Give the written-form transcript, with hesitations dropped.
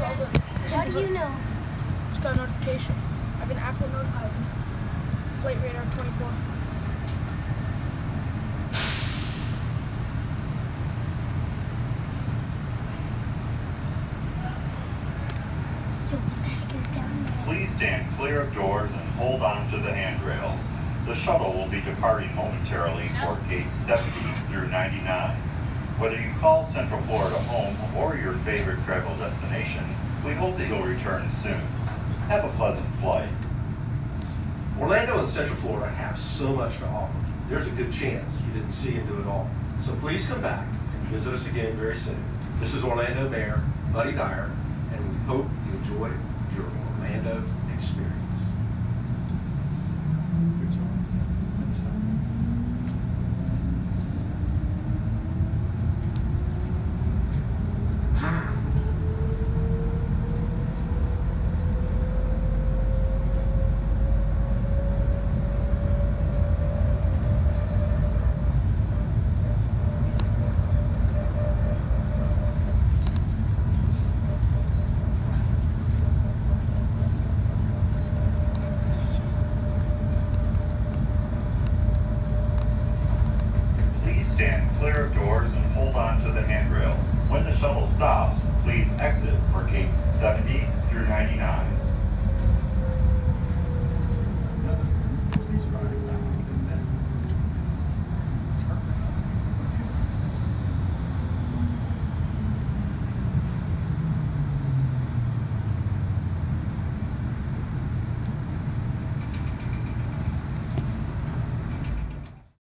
all the... How do you know? Just got a notification. I have an app that notifies me. Flight radar 24. Yo, what the heck is down there? Please stand clear of doors and hold on to the handrails. The shuttle will be departing momentarily for gates 70 through 99. Whether you call Central Florida home or your favorite travel destination, we hope that you'll return soon. Have a pleasant flight. Orlando and Central Florida have so much to offer. There's a good chance you didn't see and do it all. So please come back and visit us again very soon. This is Orlando Mayor Buddy Dyer, and we hope you enjoy your Orlando experience. Good job.